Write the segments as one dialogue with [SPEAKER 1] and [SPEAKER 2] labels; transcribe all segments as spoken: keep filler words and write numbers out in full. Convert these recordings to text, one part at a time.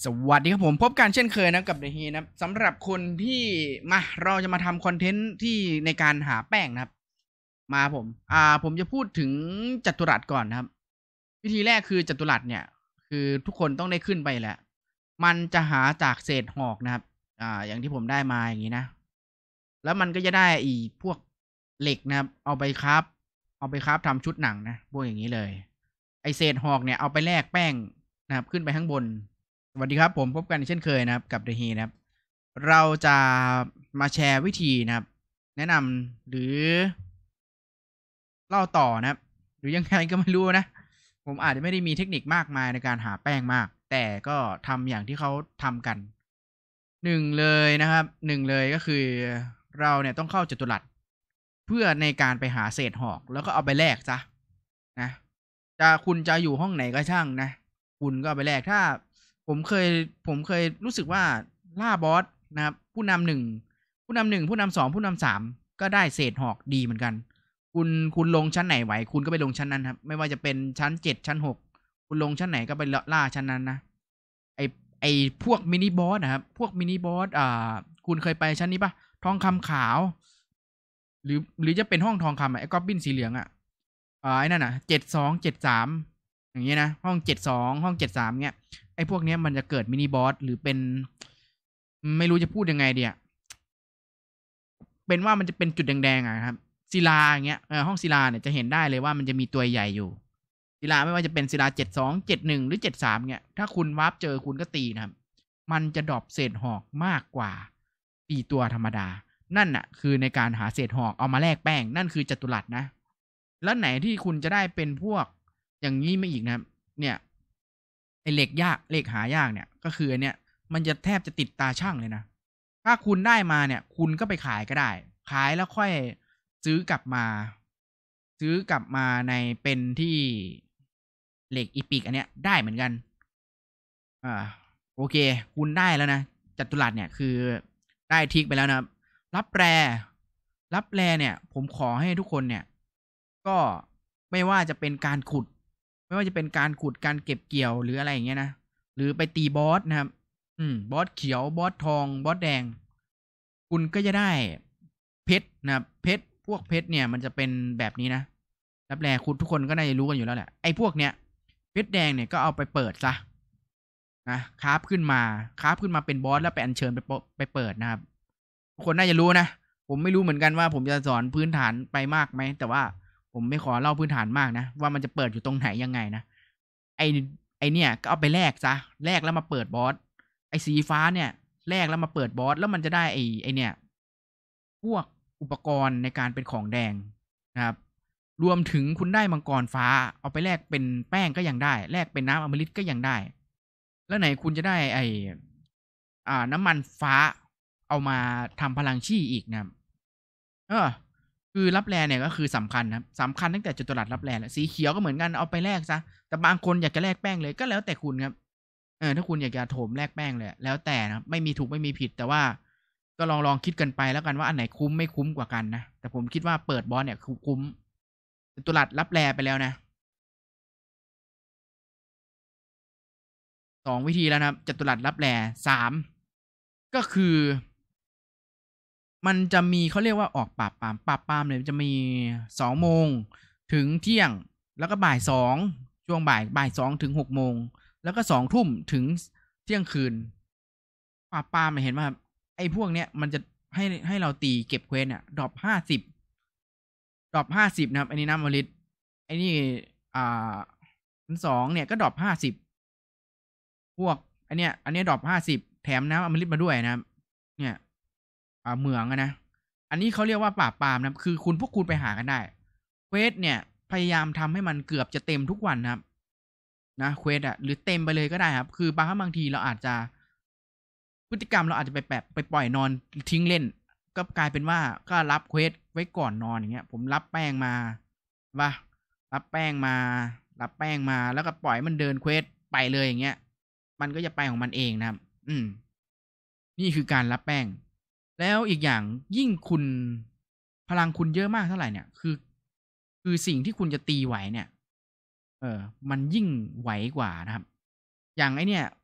[SPEAKER 1] สวัสดีครับผมพบกันเช่นเคยนะกับเดอะฮีนะสำหรับคนที่มาเราจะมาทำคอนเทนต์ที่ในการหาแป้งนะครับมาผมอ่าผมจะพูดถึงจัตุรัสก่อนนะครับวิธีแรกคือจัตุรัสเนี่ยคือทุกคนต้องได้ขึ้นไปแหละมันจะหาจากเศษหอกนะครับอ่าอย่างที่ผมได้มาอย่างนี้นะแล้วมันก็จะได้อีพวกเหล็กนะครับเอาไปคราฟเอาไปคราฟทำชุดหนังนะพวกอย่างนี้เลยไอเศษหอกเนี่ยเอาไปแลกแป้งนะครับขึ้นไปข้างบนสวัสดีครับผมพบกันเช่นเคยนะครับกับเดอะฮีนะครับเราจะมาแชร์วิธีนะครับแนะนำหรือเล่าต่อนะครับหรือยังไงก็ไม่รู้นะผมอาจจะไม่ได้มีเทคนิคมากมายในการหาแป้งมากแต่ก็ทำอย่างที่เขาทำกันหนึ่งเลยนะครับหนึ่งเลยก็คือเราเนี่ยต้องเข้าจัตุรัสเพื่อในการไปหาเศษหอกแล้วก็เอาไปแลกซะนะจะคุณจะอยู่ห้องไหนก็ช่างนะคุณก็เอาไปแลกถ้าผมเคยผมเคยรู้สึกว่าล่าบอสนะครับผู้นำหนึ่งผู้นำหนึ่งผู้นำสองผู้นำสามก็ได้เศษหอกดีเหมือนกันคุณคุณลงชั้นไหนไหวคุณก็ไปลงชั้นนั้นครับไม่ว่าจะเป็นชั้นเจ็ดชั้นหกคุณลงชั้นไหนก็ไปล่าชั้นนั้นนะไอไอพวกมินิบอสนะครับพวกมินิบอสอ่าคุณเคยไปชั้นนี้ปะทองคำขาวหรือหรือจะเป็นห้องทองคำอะไอ้ก๊อบบินสีเหลืองอะอ่าไอ้นั่นอ่ะเจ็ดสองเจ็ดสามอย่างเงี้ยนะห้องเจ็ดสองห้องเจ็ดสามเงี้ยไอ้พวกเนี้ยมันจะเกิดมินิบอสหรือเป็นไม่รู้จะพูดยังไงเดียเป็นว่ามันจะเป็นจุดแดงๆอ่ะครับศิลาอย่างเงี้ยเออห้องศิลาเนี่ยจะเห็นได้เลยว่ามันจะมีตัวใหญ่อยู่ศิลาไม่ว่าจะเป็นศิลาเจ็ดสองเจ็ดหนึ่งหรือเจ็ดสามเงี้ยถ้าคุณวาร์ปเจอคุณก็ตีนะครับมันจะดรอปเศษหอกมากกว่าตีตัวธรรมดานั่นน่ะคือในการหาเศษหอกเอามาแลกแป้งนั่นคือจัตุรัสนะแล้วไหนที่คุณจะได้เป็นพวกอย่างนี้ไม่อีกนะครับเนี่ยไอเหล็กยากเหล็กหายากเนี่ยก็คือเนี่ยมันจะแทบจะติดตาช่างเลยนะถ้าคุณได้มาเนี่ยคุณก็ไปขายก็ได้ขายแล้วค่อยซื้อกลับมาซื้อกลับมาในเป็นที่เหล็กอีพิกอันเนี้ยได้เหมือนกันอ่าโอเคคุณได้แล้วนะจัตุรัสเนี่ยคือได้ทิกไปแล้วนะครับรับแรรับแรเนี่ยผมขอให้ทุกคนเนี่ยก็ไม่ว่าจะเป็นการขุดไม่ว่าจะเป็นการขุดการเก็บเกี่ยวหรืออะไรอย่างเงี้ยนะหรือไปตีบอสนะครับอืมบอสเขียวบอสทองบอสแดงคุณก็จะได้เพชรนะครับเพชรพวกเพชรเนี่ยมันจะเป็นแบบนี้นะรับแรคุณทุกคนก็น่าจะรู้กันอยู่แล้วแหละไอ้พวกเนี้ยเพชรแดงเนี่ยก็เอาไปเปิดซะนะคราฟขึ้นมาคราฟขึ้นมาเป็นบอสแล้วไปอัญเชิญไปไปเปิดนะครับทุกคนน่าจะรู้นะผมไม่รู้เหมือนกันว่าผมจะสอนพื้นฐานไปมากไหมแต่ว่าผมไม่ขอเล่าพื้นฐานมากนะว่ามันจะเปิดอยู่ตรงไหนยังไงนะไอไอเนี่ยก็เอาไปแลกซะแลกแล้วมาเปิดบอสไอสีฟ้าเนี่ยแลกแล้วมาเปิดบอสแล้วมันจะได้ไอไอเนี่ยพวกอุปกรณ์ในการเป็นของแดงนะครับรวมถึงคุณได้มังกรฟ้าเอาไปแลกเป็นแป้งก็ยังได้แลกเป็นน้ำอมฤตก็ยังได้แล้วไหนคุณจะได้ไออ่าน้ำมันฟ้าเอามาทำพลังชี่อีกนะครับเออคือรับแลเนี่ยก็คือสำคัญนะครับสำคัญตั้งแต่จัตุรัสรับแลแหละสีเขียวก็เหมือนกันเอาไปแลกซะแต่บางคนอยากจะแลกแป้งเลยก็แล้วแต่คุณครับเออถ้าคุณอยากจะโถมแลกแป้งเลยแล้วแต่นะไม่มีถูกไม่มีผิดแต่ว่าก็ลองลองคิดกันไปแล้วกันว่าอันไหนคุ้มไม่คุ้มกว่ากันนะแต่ผมคิดว่าเปิดบอสเนี่ยคือคุ้มจัตุรัสรับแลไปแล้วนะสองวิธีแล้วนะครับจัตุรัสรับแลสามก็คือมันจะมีเขาเรียกว่าออกปราบปรามปราบปรามเนี่ยจะมีสองโมงถึงเที่ยงแล้วก็บ่ายสองช่วงบ่ายบ่ายสองถึงหกโมงแล้วก็สองทุ่มถึงเที่ยงคืนปราบปรามเห็นไหมครับไอ้พวกเนี้ยมันจะให้ให้เราตีเก็บเควสเนี่ยดรอปห้าสิบดรอปห้าสิบนะครับอันนี้น้ำมฤตไอ้นี่อ่าชั้นสองเนี่ยก็ดรอปห้าสิบพวกอันเนี้ยอันเนี้ยดรอปห้าสิบแถมน้ำอมฤตมาด้วยนะครับเนี่ย อ่าเหมืองอะนะอันนี้เขาเรียกว่าปราบปรามนะคือคุณพวกคุณไปหากันได้เควสเนี่ยพยายามทำให้มันเกือบจะเต็มทุกวันนะครับนะเควสอะหรือเต็มไปเลยก็ได้ครับคือบางครั้งบางทีเราอาจจะพฤติกรรมเราอาจจะไปแบบไปปล่อยนอนทิ้งเล่นก็กลายเป็นว่าก็รับเควสไว้ก่อนนอนอย่างเงี้ยผมรับแป้งมาว่ารับแป้งมารับแป้งมาแล้วก็ปล่อยมันเดินเควสไปเลยอย่างเงี้ยมันก็จะไปของมันเองนะครับอืมนี่คือการรับแป้ง แล้วอีกอย่างยิ่งคุณพลังคุณเยอะมากเท่าไหร่เนี่ยคือคือสิ่งที่คุณจะตีไหวเนี่ยเออมันยิ่งไหวกว่านะครับอย่างไอเนี่ย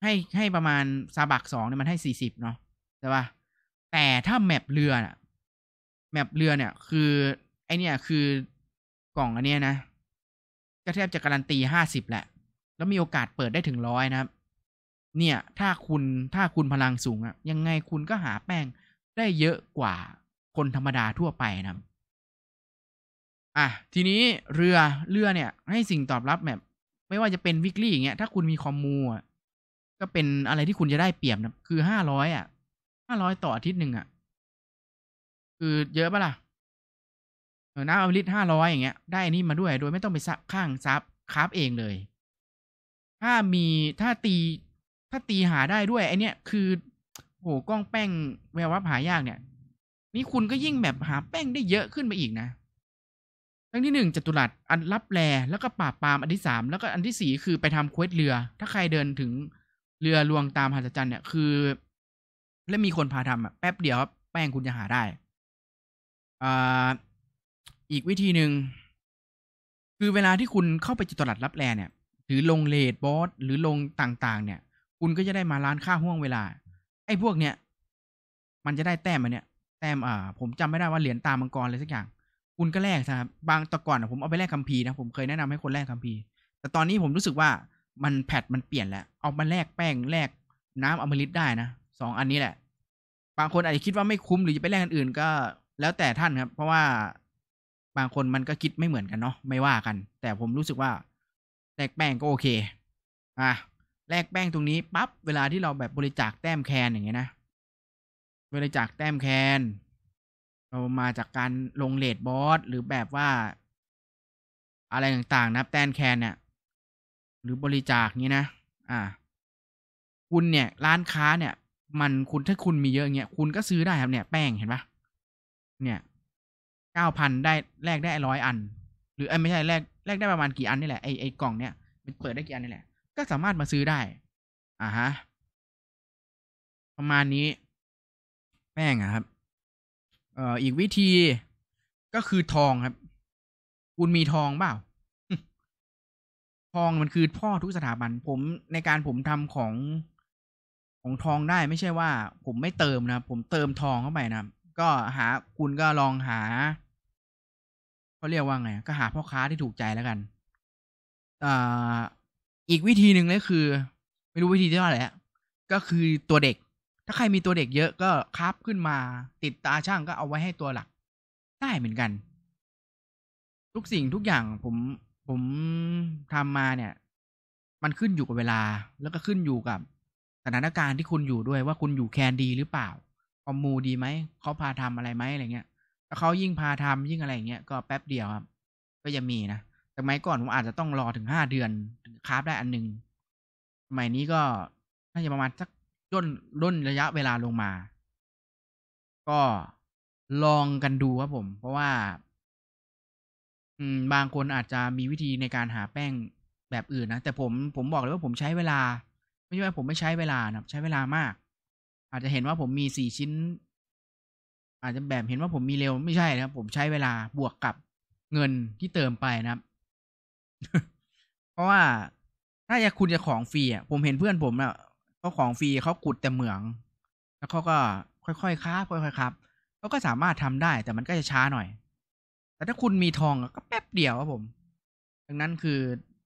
[SPEAKER 1] ให้ให้ประมาณซาบักสองเนี่ยมันให้สี่สิบเนาะใช่ป่ะแต่ถ้าแมปเรือน่ะแมปเรือเนี่ยคือไอเนี่ยคือกล่องอันเนี้ยนะก็แทบจะการันตีห้าสิบแหละแล้วมีโอกาสเปิดได้ถึงร้อยนะครับเนี่ยถ้าคุณถ้าคุณพลังสูงอะยังไงคุณก็หาแป้งได้เยอะกว่าคนธรรมดาทั่วไปนะครับอ่ะทีนี้เรือเรือเนี่ยให้สิ่งตอบรับแบบไม่ว่าจะเป็น weekly อย่างเงี้ยถ้าคุณมีคอมมูอะก็เป็นอะไรที่คุณจะได้เปรียบนะคือห้าร้อยอะห้าร้อยต่ออาทิตย์หนึ่งอะคือเยอะปะล่ะเออน้ำอมฤตห้าร้อยอย่างเงี้ยได้อันนี้มาด้วยโดยไม่ต้องไปซับข้างซับคราฟเองเลยถ้ามีถ้าตีถ้าตีหาได้ด้วยไอเนี้ยคือโหกล้องแป้งแวววับหายากเนี่ยนี่คุณก็ยิ่งแบบหาแป้งได้เยอะขึ้นไปอีกนะ ครั้งที่หนึ่งจัตุรัสอันลับแลแล้วก็ปราบปรามอันที่สามแล้วก็อันที่สี่คือไปทำเควสเรือถ้าใครเดินถึงเรือลวงตามหัศจรรย์เนี่ยคือและมีคนพาทำอ่ะแป๊บเดียวครับแป้งคุณจะหาได้อ่าอีกวิธีหนึ่งคือเวลาที่คุณเข้าไปจัตุรัสลับแลเนี่ยหรือลงเลดบอสหรือลงต่างๆเนี่ยคุณก็จะได้มาร้านค่าห่วงเวลาไอ้พวกเนี้ยมันจะได้แต้มมาเนี่ยแต้มอ่าผมจำไม่ได้ว่าเหรียญตามังกรอะไรสักอย่าง คุณก็แลกนะครับบางแต่ก่อนอะผมเอาไปแลกคัมภีร์นะผมเคยแนะนำให้คนแลกคัมภีร์แต่ตอนนี้ผมรู้สึกว่ามันแพทมันเปลี่ยนแล้วเอามาแลกแป้งแลกน้ำอมฤตได้นะสองอันนี้แหละบางคนอาจจะคิดว่าไม่คุ้มหรือจะไปแลกอันอื่นก็แล้วแต่ท่านครับเพราะว่าบางคนมันก็คิดไม่เหมือนกันเนาะไม่ว่ากันแต่ผมรู้สึกว่าแลกแป้งก็โอเคอ่ะแลกแป้งตรงนี้ปั๊บเวลาที่เราแบบบริจาคแต้มแคนอย่างเงี้ยนะบริจาคแต้มแคน เรามาจากการลงเรทบอสหรือแบบว่าอะไรต่างๆนะแตนแคนเนี่ยหรือบริจาคนี้นะอ่าคุณเนี่ยร้านค้าเนี่ยมันคุณถ้าคุณมีเยอะเงี้ยคุณก็ซื้อได้ครับเนี่ยแป้งเห็นปะเนี่ยเก้าพันได้แลกได้ร้อยอันหรือไอ้ไม่ใช่แลกแลกได้ประมาณกี่อันนี่แหละไอไอกล่องเนี่ยมันเปิดได้กี่อันนี่แหละก็สามารถมาซื้อได้อ่าฮะประมาณนี้แป้งอะครับเอ่ออีกวิธีก็คือทองครับคุณมีทองเปล่า ทองมันคือพ่อทุกสถาบันผมในการผมทำของของทองได้ไม่ใช่ว่าผมไม่เติมนะผมเติมทองเข้าไปนะก็หาคุณก็ลองหาเขาเรียกว่าไงก็หาพ่อค้าที่ถูกใจแล้วกันอ่าอีกวิธีหนึ่งเลยคือไม่รู้วิธีที่ว่าอะไรฮะก็คือตัวเด็กถ้าใครมีตัวเด็กเยอะก็คราฟขึ้นมาติดตาช่างก็เอาไว้ให้ตัวหลักได้เหมือนกัน ทุกสิ่งทุกอย่างผมผมทำมาเนี่ยมันขึ้นอยู่กับเวลาแล้วก็ขึ้นอยู่กับสถานการณ์ที่คุณอยู่ด้วยว่าคุณอยู่แคนดีหรือเปล่าคอมมูดีไหมเขาพาทำอะไรไหมอะไรเงี้ยถ้าเขายิ่งพาทำยิ่งอะไรเงี้ยก็แป๊บเดียวครับก็จะมีนะแต่สมัยก่อนผมอาจจะต้องรอถึงห้าเดือนถึงคราฟได้อันหนึ่งสมัยนี้ก็น่าจะประมาณสักย่นร่นระยะเวลาลงมาก็ลองกันดูครับผมเพราะว่า อืมบางคนอาจจะมีวิธีในการหาแป้งแบบอื่นนะแต่ผมผมบอกเลยว่าผมใช้เวลาไม่ใช่ว่าผมไม่ใช้เวลานะครับใช้เวลามากอาจจะเห็นว่าผมมีสี่ชิ้นอาจจะแบบเห็นว่าผมมีเร็วไม่ใช่นะครับผมใช้เวลาบวกกับเงินที่เติมไปนะครับเพราะว่าถ้าจะคุณจะของฟรีอ่ะผมเห็นเพื่อนผมอ่ะเขาของฟรีเขาขุดแต่เหมืองแล้วเขาก็ค่อยๆคราฟค่อยๆคราฟเขาก็สามารถทำได้แต่มันก็จะช้าหน่อยแต่ถ้าคุณมีทองอะก็แป๊บเดียวครับผม ดังนั้นคือ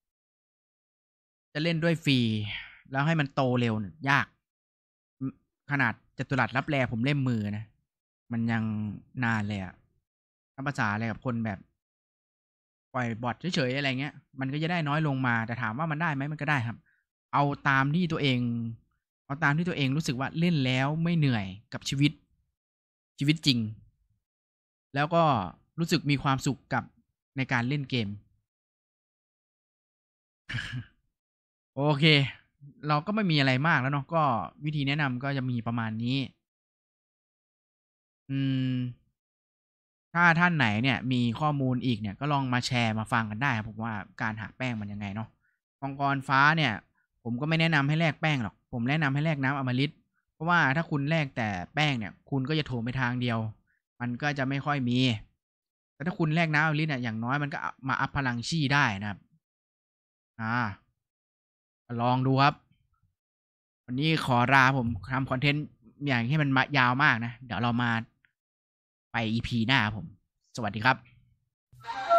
[SPEAKER 1] จะเล่นด้วยฟรีแล้วให้มันโตเร็วเนี่ยยากขนาดจัตุรัสรับแลผมเล่มมือนะมันยังนานเลยอะนับภาษาอะไรกับคนแบบปล่อยบอทเฉยๆอะไรเงี้ยมันก็จะได้น้อยลงมาแต่ถามว่ามันได้ไหมมันก็ได้ครับเอาตามที่ตัวเองเอาตามที่ตัวเองรู้สึกว่าเล่นแล้วไม่เหนื่อยกับชีวิตชีวิตจริงแล้วก็รู้สึกมีความสุขกับในการเล่นเกม โอเค เราก็ไม่มีอะไรมากแล้วเนาะก็วิธีแนะนำก็จะมีประมาณนี้ อืม ถ้าท่านไหนเนี่ยมีข้อมูลอีกเนี่ยก็ลองมาแชร์มาฟังกันได้ครับผมว่าการหาแป้งมันยังไงเนาะมังกรฟ้าเนี่ยผมก็ไม่แนะนำให้แลกแป้งหรอกผมแนะนำให้แลกน้ำอมฤตเพราะว่าถ้าคุณแลกแต่แป้งเนี่ยคุณก็จะโถมไปทางเดียวมันก็จะไม่ค่อยมีแต่ถ้าคุณแลกน้ำอมฤตเนี่ยอย่างน้อยมันก็มาอัพพลังชีได้นะครับอ่าลองดูครับวันนี้ขอลาผมทำคอนเทนต์อย่างที่มันมายาวมากนะ เดี๋ยวเรามาไป อี พี หน้าผม สวัสดีครับ